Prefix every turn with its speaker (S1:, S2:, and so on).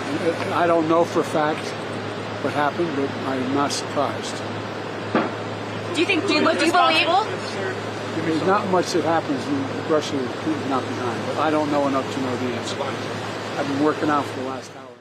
S1: I don't know for a fact what happened, but I'm not surprised.
S2: Do you think Putin's responsible?
S1: There's not much that happens in Russia that Putin's not behind, but I don't know enough to know the answer. I've been working out for the last hour.